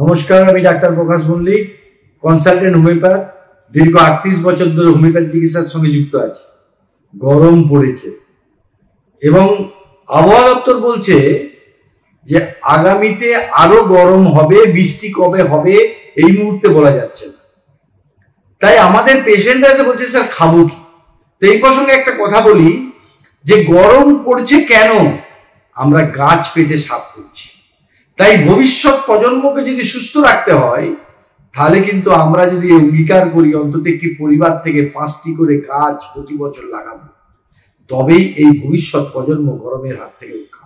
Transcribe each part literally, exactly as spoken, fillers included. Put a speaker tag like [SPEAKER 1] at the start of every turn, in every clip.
[SPEAKER 1] নমস্কার, আমি doctor Prakash Mallick, consultant homeopath. দীর্ঘ আটত্রিশ বছর ধরে হোমিওপ্যাথি চিকিৎসার সঙ্গে যুক্ত আছি। গরম পড়েছে এবং আবহাওয়া দপ্তর বলছে যে আগামীতে আরো গরম হবে, বৃষ্টি কবে হবে এই মুহূর্তে বলা যাচ্ছে না। তাই আমাদের পেশেন্টরা এসে বলছে স্যার খাবো কি। তো এই প্রসঙ্গে একটা কথা বলি যে গরম পড়ছে কেন, আমরা গাছ কেটে সাফ করছি। তাই ভবিষ্যৎ প্রজন্মকে যদি সুস্থ রাখতে হয় তাহলে কিন্তু আমরা যদি অঙ্গীকার করি অন্তত একটি পরিবার থেকে পাঁচটি করে গাছ প্রতি বছর লাগাবো, তবেই এই ভবিষ্যৎ প্রজন্ম গরমের হাত থেকে রক্ষা।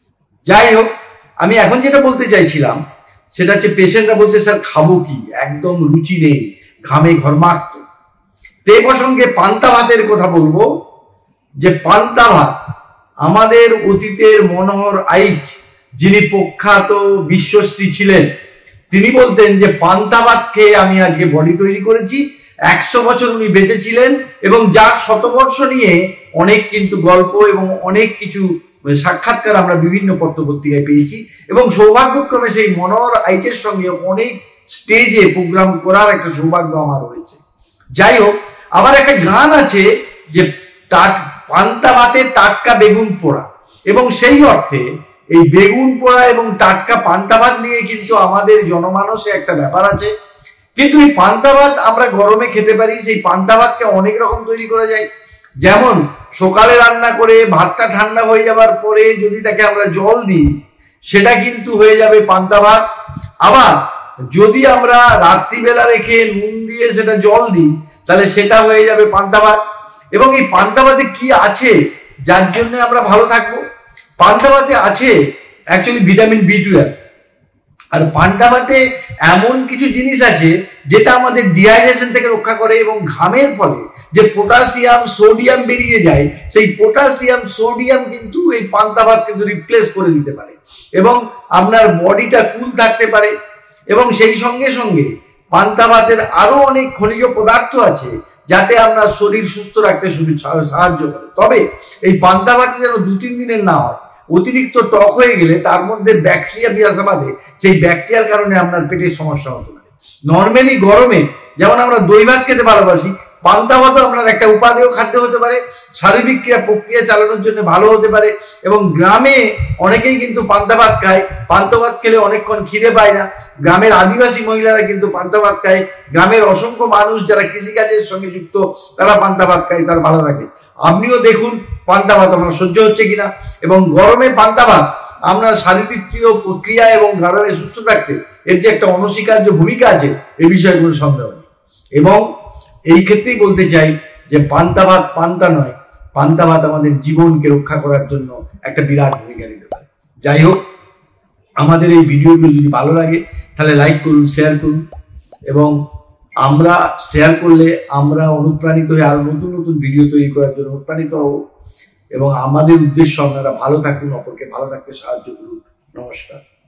[SPEAKER 1] যাই হোক, আমি এখন যেটা বলতে চাইছিলাম সেটা হচ্ছে পেশেন্টরা বলছে স্যার খাবো কি, একদম রুচি নেই, ঘামে ঘর্মাক্ত। তে প্রসঙ্গে পান্তা ভাতের কথা বলবো যে পান্তা ভাত আমাদের অতীতের মনোহর আইচ, যিনি প্রখ্যাত বিশ্বশ্রী ছিলেন, তিনি বলতেন যে পান্তা ভাত খেয়ে আমি আজকে বডি তৈরি করেছি। একশো বছর উনি বেঁচে ছিলেন এবং যার শতবর্ষ নিয়ে অনেক কিন্তু গল্প এবং অনেক কিছু সাক্ষাৎকার আমরা বিভিন্ন পত্রপত্রিকায় পেয়েছি এবং সৌভাগ্যক্রমে সেই মনোহর আইচের সঙ্গে অনেক স্টেজে প্রোগ্রাম করার একটা সৌভাগ্য আমার হয়েছে। যাই হোক, আবার একটা গান আছে যে টাট পান্তা ভাতে টাটকা বেগুন পোড়া, এবং সেই অর্থে এই বেগুন পোড়া এবং টাটকা পান্তা ভাত নিয়ে কিন্তু আমাদের জনমানসে একটা ব্যাপার আছে। কিন্তু এই পান্তা ভাত আমরা গরমে খেতে পারি। সেই পান্তা ভাতকে অনেক রকম তৈরি করা যায়। যেমন সকালে রান্না করে ভাতটা ঠান্ডা হয়ে যাবার পরে যদি তাকে আমরা জল দিই সেটা কিন্তু হয়ে যাবে পান্তা ভাত। আবার যদি আমরা রাত্রিবেলা রেখে নুন দিয়ে সেটা জল দিই তাহলে সেটা হয়ে যাবে পান্তা ভাত। এবং এই পান্তা ভাতে কি আছে যার জন্য আমরা ভালো থাকবো? পান্তা ভাতে আছে অ্যাকচুয়ালি ভিটামিন বি টুয়েলভ। আর পান্তা ভাতে এমন কিছু জিনিস আছে যেটা আমাদের ডিহাইড্রেশন থেকে রক্ষা করে এবং ঘামের ফলে যে পটাশিয়াম সোডিয়াম বেরিয়ে যায়, সেই পটাশিয়াম সোডিয়াম কিন্তু এই পান্তা ভাত কিন্তু রিপ্লেস করে দিতে পারে এবং আপনার বডিটা কুল থাকতে পারে। এবং সেই সঙ্গে সঙ্গে পান্তা ভাতের আরো অনেক খনিজ পদার্থ আছে যাতে আপনার শরীর সুস্থ রাখতে সাহায্য করে। তবে এই পান্তা ভাত যেন দু তিন দিনের না হয়। অতিরিক্ত টক হয়ে গেলে তার মধ্যে ব্যাকটেরিয়া বিরাজা বাঁধে, সেই ব্যাকটেরিয়ার কারণে আপনার পেটের সমস্যা হতে পারে। নর্মালি গরমে যেমন আমরা দই ভাত খেতে ভালোবাসি, পান্তা ভাতও আপনার একটা উপাদেয় খাদ্য হতে পারে, শারীরিক ক্রিয়া প্রক্রিয়া চালানোর জন্য ভালো হতে পারে। এবং গ্রামে অনেকেই কিন্তু পান্তা ভাত খায়। পান্তা ভাত খেলে অনেকক্ষণ খিদে পায় না। গ্রামের আদিবাসী মহিলারা কিন্তু পান্তা ভাত খায়। গ্রামের অসংখ্য মানুষ যারা কৃষিকাজের সঙ্গে যুক্ত তারা পান্তা ভাত খায়, তারা ভালো থাকে। আপনিও দেখুন পান্তা ভাত আপনার সহ্য হচ্ছে কিনা। এবং গরমে পান্তা ভাত আপনার শারীরিক প্রক্রিয়া এবং গরমে সুস্থ থাকতে এর যে একটা অনস্বীকার্য ভূমিকা আছে এ বিষয়ে কোনো সন্দেহ নেই। এবং এই ক্ষেত্রেই বলতে চাই যে পান্তা ভাত পান্তা নয়, পান্তা ভাত আমাদের জীবনকে রক্ষা করার জন্য একটা বিরাট ভূমিকা নিতে পারে। যাই হোক, আমাদের এই ভিডিওগুলো যদি ভালো লাগে তাহলে লাইক করুন, শেয়ার করুন। এবং আমরা শেয়ার করলে আমরা অনুপ্রাণিত হয়ে আরো নতুন নতুন ভিডিও তৈরি করার জন্য অনুপ্রাণিত হব। এবং আমাদের উদ্দেশ্য আপনারা ভালো থাকুন, অপরকে ভালো থাকতে সাহায্য করুন। নমস্কার।